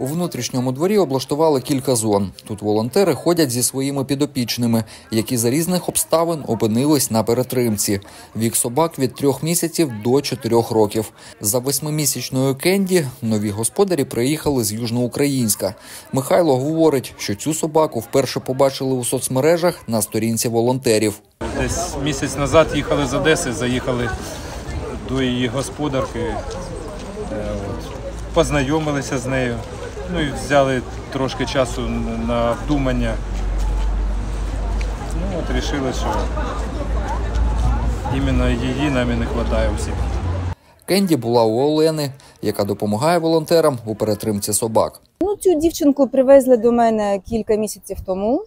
У внутрішньому дворі облаштували кілька зон. Тут волонтери ходять зі своїми підопічними, які за різних обставин опинились на перетримці. Вік собак від 3 місяців до 4 років. За 8-місячною Кенді нові господарі приїхали з Южноукраїнська. Михайло говорить, що цю собаку вперше побачили у соцмережах на сторінці волонтерів. Десь місяць назад їхали з Одеси, заїхали до її господарки, познайомилися з нею, і взяли трошки часу на вдумання. Вирішили, що іменно її нам і не вистачає усіх. Кенді була у Олени, яка допомагає волонтерам у перетримці собак. Цю дівчинку привезли до мене кілька місяців тому.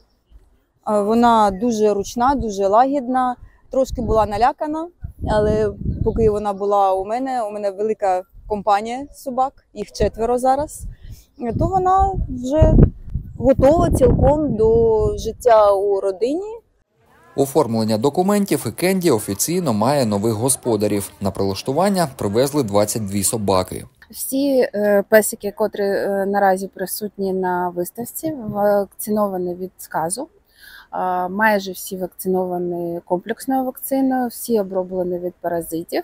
Вона дуже ручна, дуже лагідна, трошки була налякана, але поки вона була у мене велика компанія собак, їх 4 зараз, то вона вже готова цілком до життя у родині. Оформлення документів і Кенді офіційно має нових господарів. На прилаштування привезли 22 собаки. Всі песики, котрі наразі присутні на виставці, вакциновані від сказу. Майже всі вакциновані комплексною вакциною, всі оброблені від паразитів.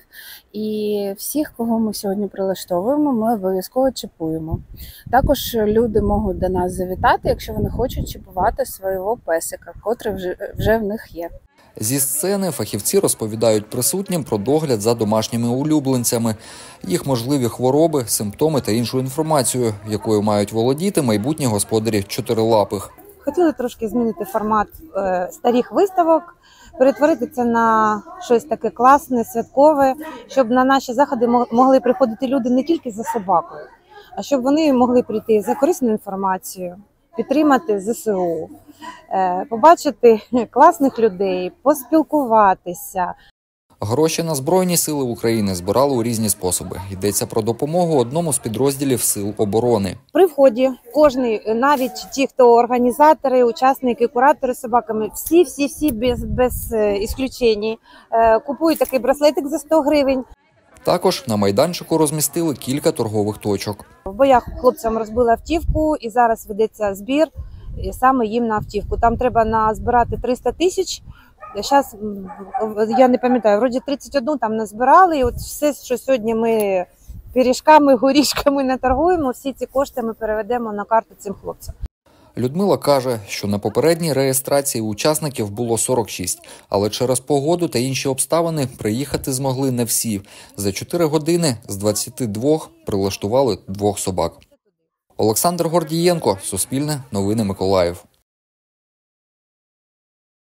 І всіх, кого ми сьогодні прилаштовуємо, ми обов'язково чіпуємо. Також люди можуть до нас завітати, якщо вони хочуть чіпувати свого песика, котрий вже в них є. Зі сцени фахівці розповідають присутнім про догляд за домашніми улюбленцями, їх можливі хвороби, симптоми та іншу інформацію, якою мають володіти майбутні господарі чотирилапих. Хотіли трошки змінити формат старих виставок, перетворити це на щось таке класне, святкове, щоб на наші заходи могли приходити люди не тільки за собакою, а щоб вони могли прийти за корисну інформацію, підтримати ЗСУ, побачити класних людей, поспілкуватися. Гроші на Збройні сили України збирали у різні способи. Йдеться про допомогу одному з підрозділів Сил оборони. При вході кожний, навіть ті, хто організатори, учасники, куратори з собаками, всі без ісключень, купують такий браслетик за 100 гривень. Також на майданчику розмістили кілька торгових точок. В боях хлопцям розбили автівку і зараз ведеться збір саме їм на автівку. Там треба назбирати 300 тисяч. Зараз, я не пам'ятаю, вроді 31 там назбирали, і от все, що сьогодні ми пиріжками, горішками наторгуємо, всі ці кошти ми переведемо на карту цим хлопцям. Людмила каже, що на попередній реєстрації учасників було 46, але через погоду та інші обставини приїхати змогли не всі. За 4 години з 22 прилаштували 2 собак. Олександр Гордієнко, Суспільне, Новини Миколаїв.